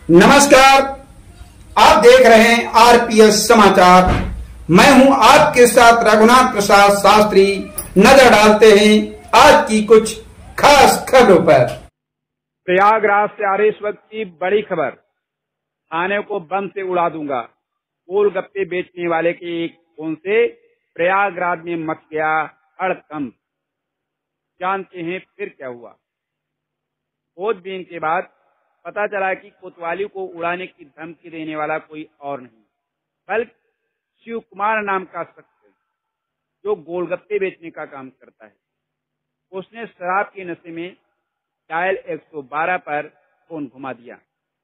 नमस्कार, आप देख रहे हैं आरपीएस समाचार। मैं हूं आपके साथ रघुनाथ प्रसाद शास्त्री। नजर डालते हैं आज की कुछ खास खबरों पर। प्रयागराज से आ रही इस वक्त की बड़ी खबर। थाने को बम से उड़ा दूंगा। गोलगप्पे बेचने वाले के एक फोन से प्रयागराज में मच गया हड़कंप। जानते हैं फिर क्या हुआ। खोजबीन के बाद पता चला कि कोतवाली को उड़ाने की धमकी देने वाला कोई और नहीं बल्कि शिव कुमार नाम का शख्स है, जो गोलगप्पे बेचने का काम करता है। उसने शराब के नशे में डायल 112 पर फोन घुमा दिया।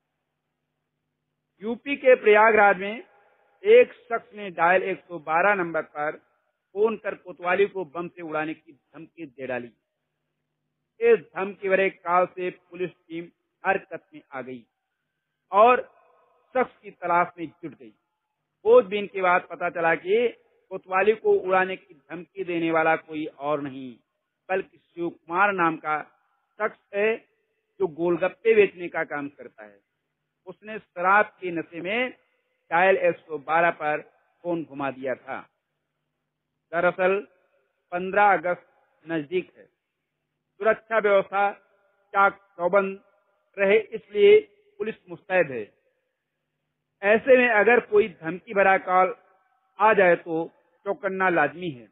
यूपी के प्रयागराज में एक शख्स ने डायल 112 नंबर पर फोन कर कोतवाली को बम से उड़ाने की धमकी दे डाली। इस धमकी भरे कॉल से पुलिस टीम हरकत में आ गई और शख्स की तलाश में जुट गई। खोजबीन के बाद पता चला कि कोतवाली को उड़ाने की धमकी देने वाला कोई और नहीं बल्कि शिव कुमार नाम का शख्स है, जो गोलगप्पे बेचने का काम करता है। उसने शराब के नशे में डायल 112 पर फोन घुमा दिया था। दरअसल 15 अगस्त नजदीक है। सुरक्षा व्यवस्था चाक चौबंद रहे, इसलिए पुलिस मुस्तैद है। ऐसे में अगर कोई धमकी भरा कॉल आ जाए तो चौकन्ना लाजमी है।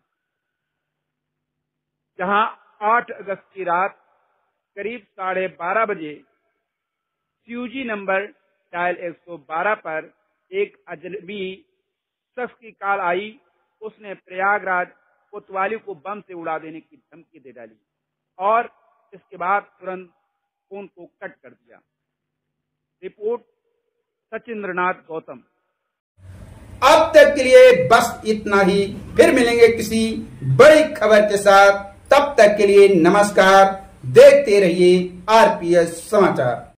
जहां 8 अगस्त की रात करीब 12:30 बजे सीयूजी नंबर डायल 112 पर एक अजनबी शख्स की कॉल आई। उसने प्रयागराज कोतवाली को बम से उड़ा देने की धमकी दे डाली और इसके बाद तुरंत फोन को कट कर दिया। रिपोर्ट सचिंद्रनाथ गौतम। अब तक के लिए बस इतना ही। फिर मिलेंगे किसी बड़ी खबर के साथ। तब तक के लिए नमस्कार। देखते रहिए आरपीएस समाचार।